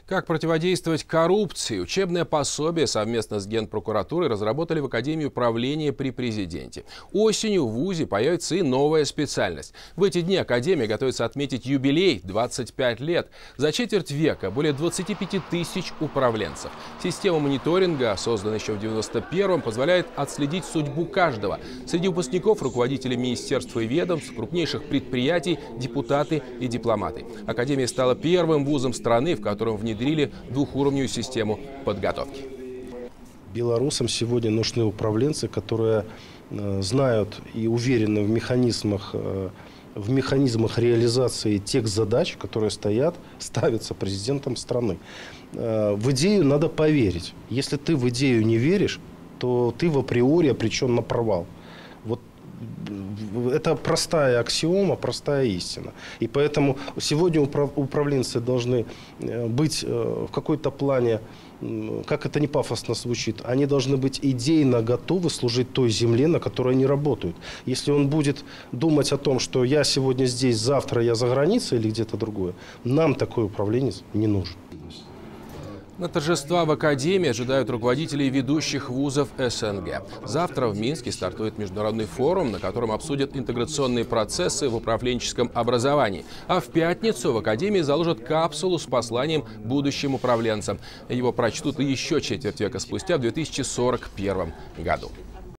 Как противодействовать коррупции? Учебное пособие совместно с Генпрокуратурой разработали в Академии управления при президенте. Осенью в ВУЗе появится и новая специальность. В эти дни Академия готовится отметить юбилей – 25 лет. За четверть века более 25 тысяч управленцев. Система мониторинга, созданная еще в 1991-м, позволяет отследить судьбу каждого. Среди выпускников – руководители министерств и ведомств, крупнейших предприятий, депутаты и дипломаты. Академия стала первым вузом страны, в котором внедрили двухуровневую систему подготовки. Белорусам сегодня нужны управленцы, которые знают и уверены в механизмах реализации тех задач, которые ставятся президентом страны. В идею надо поверить. Если ты в идею не веришь, то ты в априори обречен на провал. Вот это простая аксиома, простая истина. И поэтому сегодня управленцы должны быть в какой-то плане, как это не пафосно звучит, они должны быть идейно готовы служить той земле, на которой они работают. Если он будет думать о том, что я сегодня здесь, завтра я за границей или где-то другое, нам такой управленец не нужен. На торжества в Академии ожидают руководителей ведущих вузов СНГ. Завтра в Минске стартует международный форум, на котором обсудят интеграционные процессы в управленческом образовании. А в пятницу в Академии заложат капсулу с посланием будущим управленцам. Его прочтут еще четверть века спустя, в 2041 году.